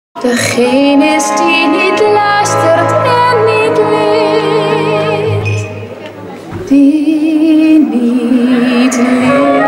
Degene is die niet luistert en niet leert, die niet leert.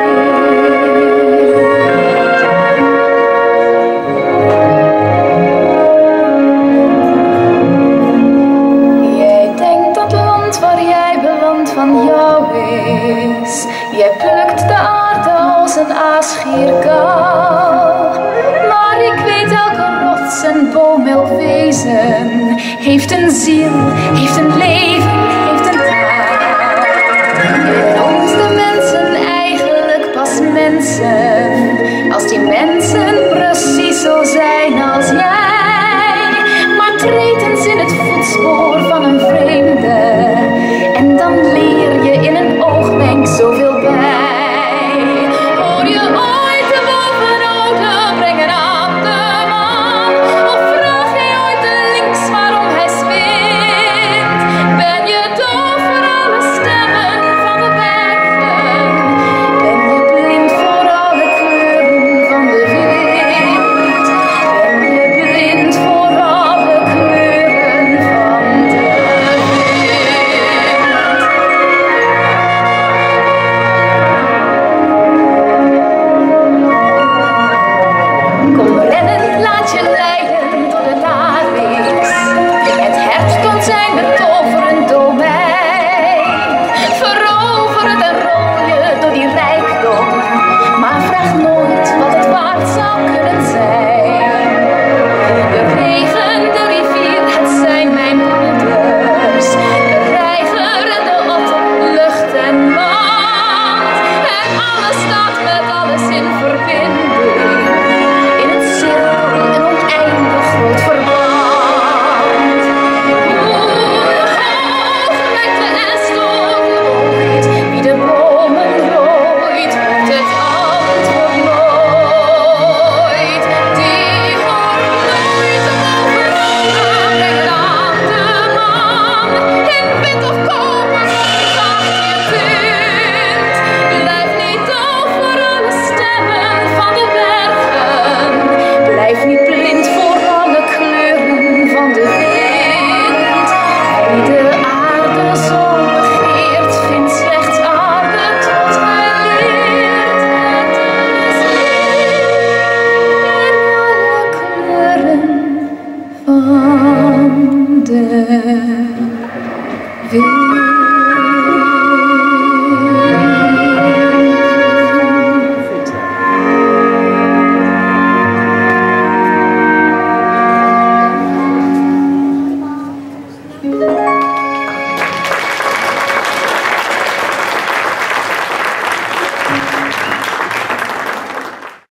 Jij denkt dat land waar jij belandt van jou is. Jij plukt de aarde als een aasgierkaal. Maar ik weet elke rots en boom, elk wezen heeft een ziel, heeft een leven, heeft een taal. Je noemt de mensen eigenlijk pas mensen, als die mensen precies zo zijn als jij. Maar treed eens in het voetspoor van een vreemde en dan leer je in een oogwenk zoveel bij. Hoor je ooit de bovenogen brengen aan de man? Of vraag je ooit de links waarom hij spint? Ben je doof voor alle stemmen van de bergen? Ben je blind voor alle kleuren van de wind? Ben je blind voor alle kleuren van de wind? Kom rennen, laat je leiden door de Larix. Het herfst komt zijn betoverend domein. Verover het en rol je door die rijkdom, maar vraag nooit wat het waard zou kunnen zijn. De regen, de rivier, het zijn mijn broeders. De reiger en de otter, lucht en land. En alles staat met alles in verbinding. In het cirkel een oneindig groot verband. Hoe hoog rekte en stoot nooit, wie de bomen rooit, hoort het antwoord nooit. Die hoort nooit de bovenogen brengen aan de man. In wit of koper, zacht je tint. Blijf niet doof voor alle stemmen van de bergen. Blijf niet blind voor alle kleuren van de wind. Wie de aarde zo begeert, vindt slechts aarde tot hij leert. Het is leer alle kleuren van de wind.